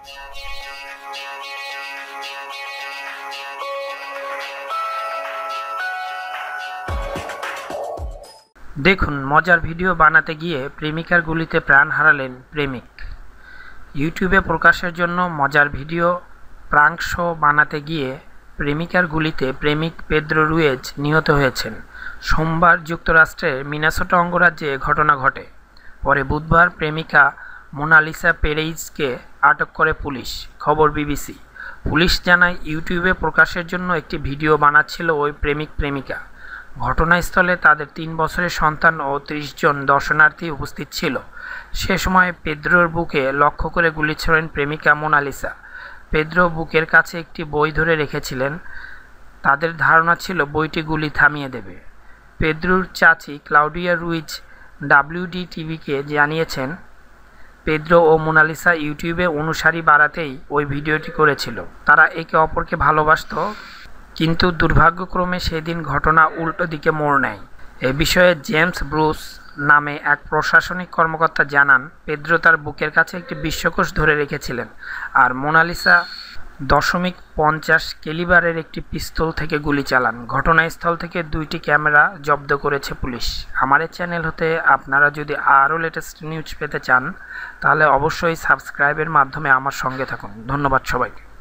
দেখুন, মজার ভিডিও বানাতে গিয়ে প্রেমিকার গুলিতে প্রাণ হারালেন প্রেমিক। ইউটিউবে প্রকাশের জন্য মজার ভিডিও প্রাঙ্ক শো বানাতে গিয়ে প্রেমিকার গুলিতে প্রেমিক পেদ্রো রুয়েজ নিহত হয়েছেন। সোমবার যুক্তরাষ্ট্রের মিনেসোটা অঙ্গরাজ্যে ঘটনা ঘটে। পরে বুধবার প্রেমিকা মোনালিসা পেরেইজকে আটক করে পুলিশ। খবর বিবিসি। পুলিশ জানায়, ইউটিউবে প্রকাশের জন্য একটি ভিডিও বানাচ্ছিল ওই প্রেমিকা। ঘটনাস্থলে তাদের 3 বছরের সন্তান ও 30 জন দর্শনার্থী উপস্থিত ছিল। সে সময় পেদ্রোর বুকে লক্ষ্য করে গুলি ছোড়েন প্রেমিকা মোনালিসা। পেদ্রো বুকের কাছে একটি বই ধরে রেখেছিলেন। তাদের ধারণা ছিল বইটি গুলি থামিয়ে দেবে। পেদ্রোর চাচি ক্লাউডিয়া রুইজ WDTVকে জানিয়েছেন, পেদ্রো ও মোনালিসা ইউটিউবে অনুসারী বাড়াতেই ওই ভিডিওটি করেছিল। তারা একে অপরকে ভালোবাসত, কিন্তু দুর্ভাগ্যক্রমে সেদিন ঘটনা উল্টো দিকে মোড় নেয়। এ বিষয়ে জেমস ব্রুস নামে এক প্রশাসনিক কর্মকর্তা জানান, পেদ্রো তার বুকের কাছে একটি বিশ্বকোষ ধরে রেখেছিলেন আর মোনালিসা .50 ক্যালিবারের একটি পিস্তল থেকে গুলি চালান। ঘটনাস্থল থেকে 2টি ক্যামেরা জব্দ করেছে পুলিশ। আমার এই চ্যানেল হতে আপনারা যদি আরও লেটেস্ট নিউজ পেতে চান, তাহলে অবশ্যই সাবস্ক্রাইবের মাধ্যমে আমার সঙ্গে থাকুন। ধন্যবাদ সবাইকে।